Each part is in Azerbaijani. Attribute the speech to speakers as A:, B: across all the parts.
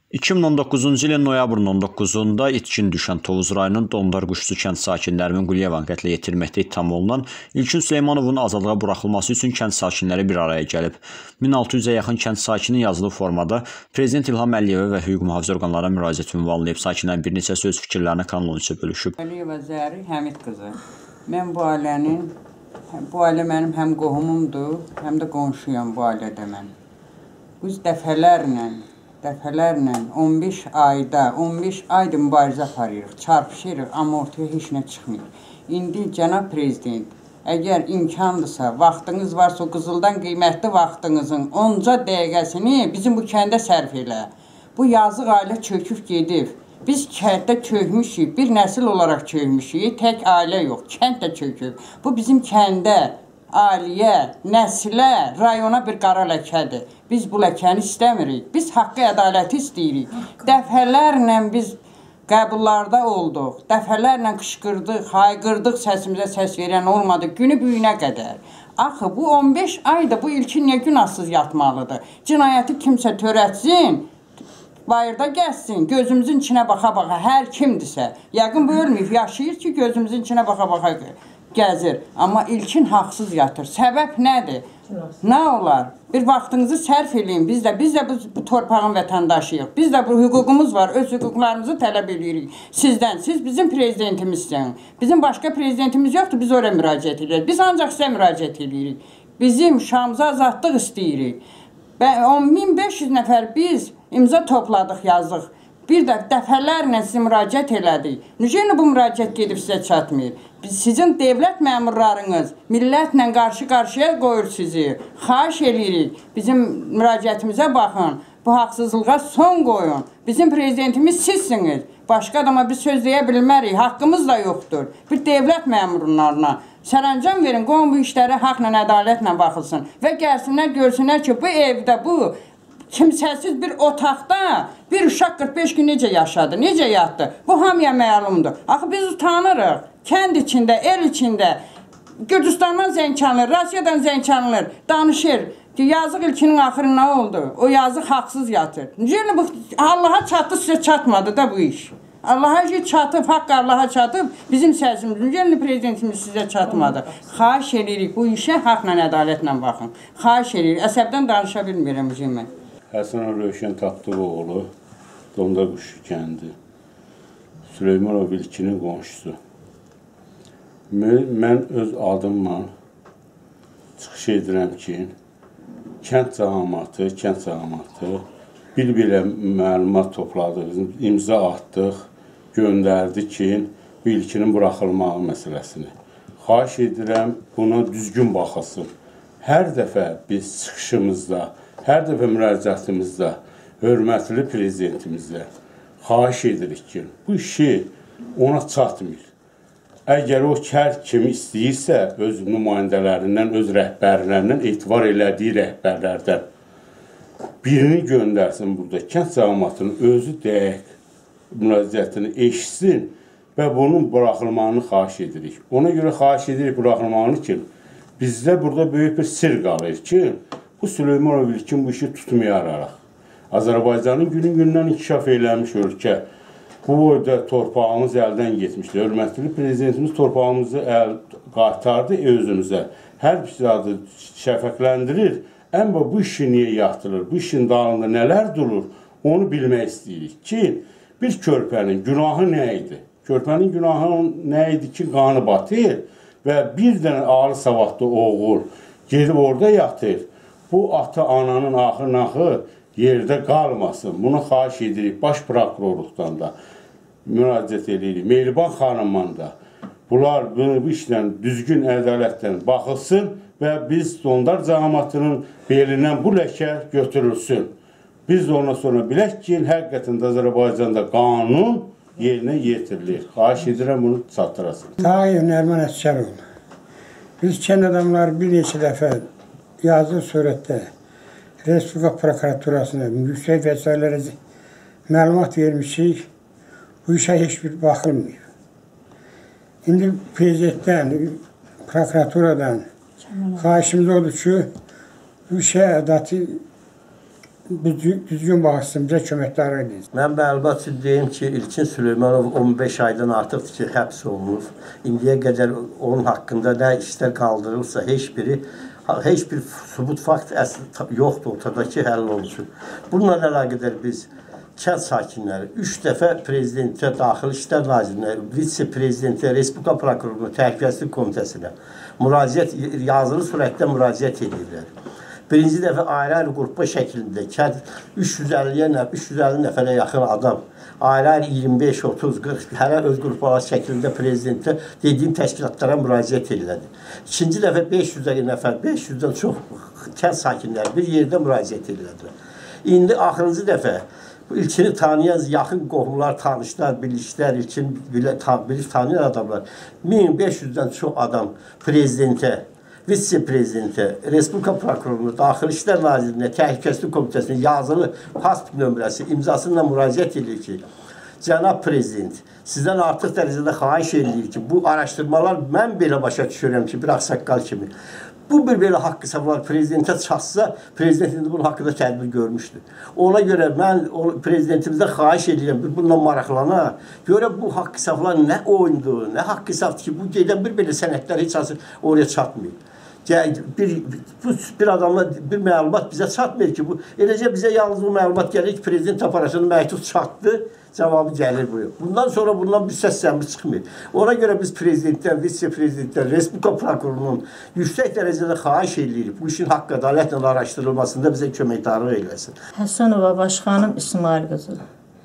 A: 2019-cu ilin noyabrın 19-da itkin düşən Tovuz rayonunun Dondarquşçu kənd sakinlərinin Quliyevan qətlə yetirməkdə ittiham olunan İlkin Süleymanovun azadlığa buraxılması üçün kənd sakinləri bir araya gəlib. 1600-ə yaxın kənd sakini yazılı formada Prezident İlham Əliyevə və hüquq mühafizə orqanlarına müraciət ünvanlayıb. Sakinlərin bir neçə söz fikirlərini Kanal 13-ə bölüşüb.
B: Əliyeva Zəhri Həmid qızı. Mən bu ailə mənim həm qohumumdur, həm də qonşuyam bu ailədə mən. Biz dəfələrlə 15 aydır mübarizə aparırıq, çarpışırıq, amma ortaya heç nə çıxmır. İndi cənab prezident, əgər imkandırsa, vaxtınız varsa, o qızıldan qiymətli vaxtınızın 10 dəqiqəsini bizim bu kəndə sərf elə. Bu yazıq ailə çöküb gedib. Biz kənddə çökmüşük, bir nəsil olaraq çökmüşük, tək ailə yox, kənd də çöküb. Bu bizim kəndə, ailəyə, nəsilə, rayona bir qara ləkədir. Biz bu ləkəni istəmirik, biz haqqı, ədaləti istəyirik. Dəfələrlə biz qəbullarda olduq, dəfələrlə qışqırdıq, hayqırdıq, səsimizə səs verən olmadı, günü büyünə qədər. Axı, bu 15 ayda bu ilkin niyə günahsız yatmalıdır? Cinayəti kimsə törətsin, bayırda gəzsin, gözümüzün içinə baxa-baxa, hər kimdirsə. Yəqin bu ölməyib, yaşayır ki, gözümüzün içinə baxa-baxa gəzir. Amma ilkin haqsız yatır. Səbəb nədir? Nə olar? Bir vaxtınızı sərf eləyin. Biz də bu torpağın vətəndaşıyıq. Biz də bu hüququmuz var. Öz hüquqlarımızı tələb edirik sizdən. Siz bizim prezidentimizsiniz. Bizim başqa prezidentimiz yoxdur. Biz oraya müraciət edirik. Biz ancaq sizə müraciət edirik. Bizim şamıza azadlıq istəyirik. 1500 nəfər biz imza topladıq, yazdıq. Bir də dəfələrlə sizə müraciət elədik. Necə bu müraciət gedib sizə çatmır? Sizin dövlət məmurlarınız millətlə qarşı-qarşıya qoyur sizi. Xahiş edirik, bizim müraciətimizə baxın. Bu haqsızlığa son qoyun. Bizim prezidentimiz sizsiniz. Başqa adama bir söz deyə bilmərik. Haqqımız da yoxdur. Bir dövlət məmurlarına sərəncam verin. Qoyun bu işlərə haqla, ədalətlə baxılsın. Və gəlsinlər, görsünlər ki, bu evdə, bu kimsəsiz bir otaqda bir uşaq 45 gün necə yaşadı, necə yatdı? Bu hamıya məlumdur. Axı biz utanırıq. Kənd içində, el içində, Gürcüstandan zəng çalınır, Rusiyadan zəng çalınır, danışır. Yazıq ilkinin axırı nə oldu? O yazıq haqsız yatır. Necə bu Allaha çatdı, sizə çatmadı da bu iş. Allaha çatıb, haqq Allaha çatıb, bizim səsimiz, necə prezidentimiz sizə çatmadı. Xahiş edirik, bu işə haqla, ədalətlə baxın. Xahiş edirik, əsəbdən danışa bilmirəm mən.
C: Həsən Rövşən Tapdıq oğlu, Dondarquşçu kəndi, Süleymanov ilkinin qonşusu. Mən öz adımla çıxış edirəm ki, kənd cəmaatı bir-birə məlumat topladıq, imza atdıq, göndərdik ki, bu ilkinin buraxılmağı məsələsini. Xahiş edirəm, buna düzgün baxılsın. Hər dəfə biz çıxışımızda, hər dəfə müraciətimizdə, hörmətli prezidentimizlə xahiş edirik ki, bu işi ona çatmır. Əgər o kər kimi istəyirsə, öz nümayəndələrindən, öz rəhbərlərindən, etibar elədiyi rəhbərlərdən birini göndərsin burada, kənd cəmaatının özü dəqiq müraciətini eşitsin və bunun buraxılmağını xahiş edirik. Ona görə xahiş edirik buraxılmağını ki, bizdə burada böyük bir sir qalır ki, bu Süleymanov ilkin bu işi tutmayaraq. Azərbaycanın günün-gündən inkişaf eləmiş ölkə. Bu boyda torpağımız əldən getmişdir. Hörmətli prezidentimiz torpağımızı qaytardı özümüzə. Hər bir adı şəfəqləndirir. Amma bu işi niyə yatırır? Bu işin dalında nələr durur? Onu bilmək istəyirik ki, bir körpənin günahı nə idi? Körpənin günahı nə idi ki, qanı batır və bir dənə ağır savadlı oğul gedib orada yatır. Bu ata-ananın axı yerdə qalmasın. Bunu xahiş edirik baş prokurorluqdan da müraciət edirik. Mehriban xanımdan da. Bunlar bu işlə düzgün ədalətdən baxılsın və biz Dondar cəmaatının belindən bu ləkə götürülsün. Biz ondan sonra bilək ki, həqiqətən də Azərbaycanda qanun yerinə yetirilir. Xahiş edirəm bunu çatdırasın.
D: Tağıyev Nərman Əsgəroğlu. Biz kənd adamları bir neçə dəfə yazılı surətdə Respublika Prokuraturasına, yüksək vəzifələrə məlumat vermişik. Bu işə heç bir baxılmıyor. İndi prezidentdən, prokuraturadan xahişimiz odur ki, bu işə ədalətli düzgün baxsın, bizə köməkləri edin.
E: Mən məlumat üçün deyim ki, İlkin Süleymanov 15 aydan artıqdır ki, həbs olunur. İndiyə qədər onun haqqında nə işlər qaldırılsa, heç bir sübut fakt yoxdur ortada ki, həll olsun. Bununla əlaqədar biz kənd sakinləri 3 dəfə prezidentə, Daxili İşlər Nazirinə, vitse-prezidentə, Respublika Prokurorluğuna, Təhlükəsizlik Komitəsinə yazılı surətdə müraciət edirlər. Birinci dəfə ayrı-ayrı qrupa şəklində 350 nəfərə yaxın adam, ayrı-ayrı 25, 30, 40 hələ öz qrupalar şəklində prezidentə dediyim təşkilatlara müraciət edilədi. İkinci dəfə 500 nəfər, 500-dən çox kənd sakinləri bir yerdə müraciət edilədilər. İndi axırıncı dəfə İlkini tanıyan yaxın qohumlar, tanışlar, bilişlər, İlkini tanıyan adamlar 1500-dən çox adam prezidentə, vitse-prezidentə, Respublika Prokurorluğuna, Daxili İşlər Nazirinə, Təhlükəsizlik Komitəsinə yazılı pasport nömrəsi imzasıyla müraciət edir ki, Cənab Prezident, sizdən artıq dərəcədə xahiş edir ki, bu araşdırmalar mən belə başa düşürəm ki, bir ağsaqqal kimi, bu bir belə haqq hesablar prezidentə çatsa, prezident indi bunun haqqında tədbir görmüşdür. Ona görə mən prezidentimizdən xahiş edirəm, bununla maraqlana, görə bu haqq hesablar nə oyundur, nə haqq hesabdır ki, bu gedən bir belə sənədlər heç azı oraya çatmıyor. Bir adamla bir məlumat bizə çatmır ki, eləcə bizə yalnız bu məlumat gəlir ki, prezident aparatının məktub çatdı, cavabı gəlir bu. Bundan sonra bundan bir səs-səmir çıxmır. Ona görə biz prezidentdən, vitse-prezidentdən, Respublika Prokurorunun yüksək dərəcədə xahiş edirik. Bu işin haqq ədalətlə araşdırılmasında bizə köməkdarlıq eləsin.
F: Həsənova Başxanım İsmail qızı.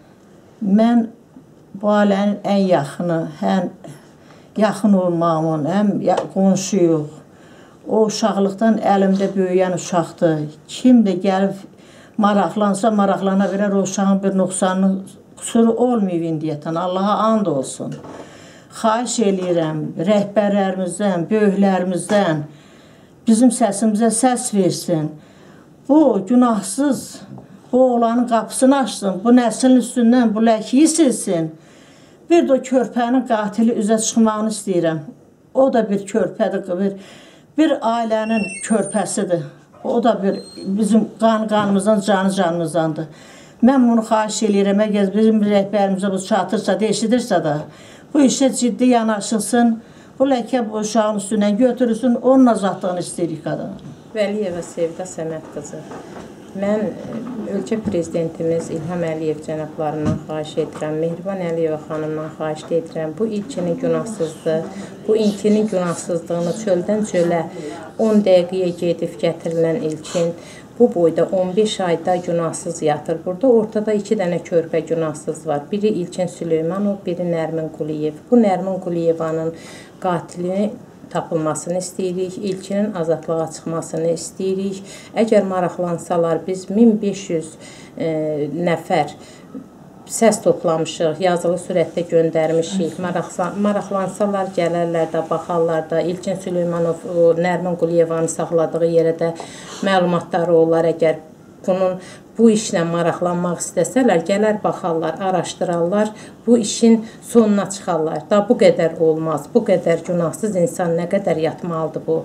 F: Mən bu ailənin ən yaxını, həm yaxın olmağımın, həm qonşuyuq. O uşaqlıqdan əlimdə böyüyən uşaqdır. Kim də gəlib maraqlansa, maraqlana bilər, o uşağın bir nöqsanının qüsuru olmayıb indiyətən. Allaha and olsun. Xahiş eləyirəm rəhbərlərimizdən, böyüklərimizdən bizim səsimizə səs versin. Bu günahsız, bu oğlanın qapısını açsın, bu nəslin üstündən bu ləkiyi silsin. Bir də o körpənin qatili üzə çıxmağını istəyirəm. O da bir körpədir, bir ailənin körpəsidir. O da bizim qanımızdan, canımızdandır. Mən bunu xahiş edirəm, əgər bizim rəhbərimizə bu çatırsa, eşidirsə də, bu işə ciddi yanaşılsın, bu ləkə bu uşağın üstündən götürülsün, onun azadlığını istəyirik qadın.
G: Vəliyeva Sevda Səməd qızı. Mən ölkə prezidentimiz İlham Əliyev cənablarından xahiş edirəm, Mehriban Əliyeva xanımdan xahiş edirəm. Bu ilkinin günahsızdır. Bu ilkinin günahsızlığını çöldən çölə 10 dəqiqəyə gedib gətirilən ilkin bu boyda 15 ayda günahsız yatır. Burada ortada 2 dənə körpə günahsız var. Biri İlkin Süleymanov, biri Nərmin Quliyev. Bu Nərmin Quliyevanın qatilini tapılmasını istəyirik, ilkinin azadlığa çıxmasını istəyirik. Əgər maraqlansalar, biz 1500 nəfər səs toplamışıq, yazılı surətdə göndərmişik. Maraqlansalar, gələrlər də, baxarlar da. İlkin Süleymanov, Nərmin Quliyevanı saxladığı yerə də məlumatları olar. Əgər bu işlə maraqlanmaq istəsələr, gələr, baxarlar, araşdırarlar, bu işin sonuna çıxarlar. Da bu qədər olmaz, bu qədər günahsız insan nə qədər yatmalıdır bu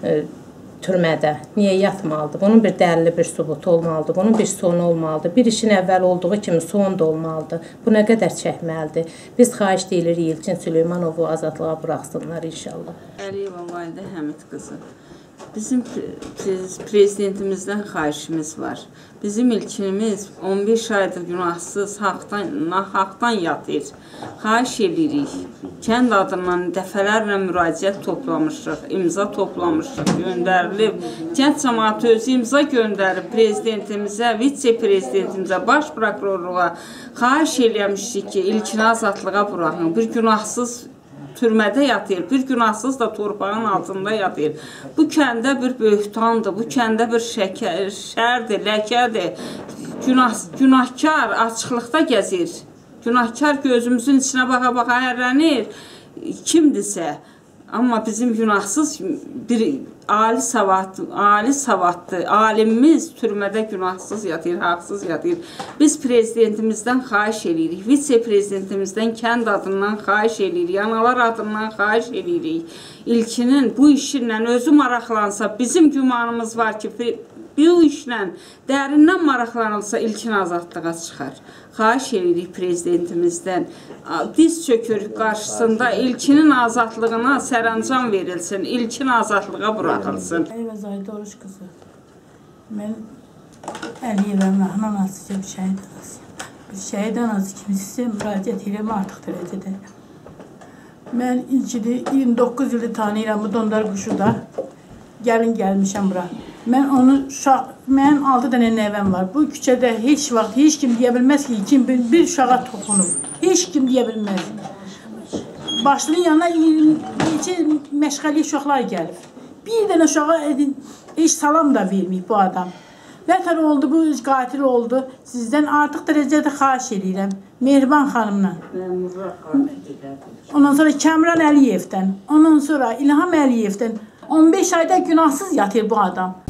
G: türmədə? Niyə yatmalıdır? Bunun bir dəlili, bir sübutu olmalıdır, bunun bir sonu olmalıdır. Bir işin əvvəl olduğu kimi son da olmalıdır. Bu nə qədər çəkməlidir? Biz xahiş deyirik, İlkin Süleymanovu azadlığa buraxsınlar inşallah.
H: Əliyeva Validə Həmid qızı. Bizim prezidentimizdən xahişimiz var. Bizim ilkinimiz 15 aydır günahsız, haqdan yatır. Xahiş edirik. Kənd adından dəfələrlə müraciət toplamışıq, imza toplamışıq, göndərilib. Kənd cəmaatı özü imza göndərib prezidentimizə, vitse-prezidentimizə, baş prokurorluğa xahiş eləmişik ki, ilkini azadlığa buraxın. Bir günahsız türmədə yatır, bir günahsız da torpağın altında yatır. Bu kəndə bir böhtandır, bu kəndə bir şərdir, ləkədir. Günahkar açıqlıqda gəzir. Günahkar gözümüzün içinə baxa-baxa hərlənir. Kimdirsə, amma bizim günahsız bir ali savadlı, alimimiz türmədə günahsız yatır, haqsız yatır. Biz prezidentimizdən xahiş edirik, vitse-prezidentimizdən kənd adından xahiş edirik, analar adından xahiş edirik. İlkinin bu işinlə özü maraqlansa, bizim gümanımız var ki, bu işlə dərindən maraqlanılsa ilkin azadlığa çıxar. Xahiş edirik prezidentimizdən, diz çökürük qarşısında ilkinin azadlığına sərəncam verilsin, ilkin azadlığa buraxılsın.
I: Əliyeva Zahid Oruç qızı. Mən Əliyeva Məhman anası kimi şəhid anasıyım. Bir şəhid anası kimi sizə müraciət edirəm artıq dərəcədə. Mən ilkini 29 ildir tanıyıram bu Dondar quşuda. Gəlmişəm bura. Mənim 6 dənə nəvəm var. Bu küçədə heç vaxt heç kim deyə bilməz ki, kim bir uşağa toxunub. Heç kim deyə bilməz. Başlının yanına neçə məşğəli uşaqlar gəlib. Bir dənə uşağa heç salam da verməyib bu adam. Nətər oldu, bu qatil oldu. Sizdən artıq dərəcədə xahiş edirəm. Mehriban xanımla. Ondan sonra Kəmran Əliyevdən. Ondan sonra İlham Əliyevdən. 15 ayda günahsız yatır bu adam.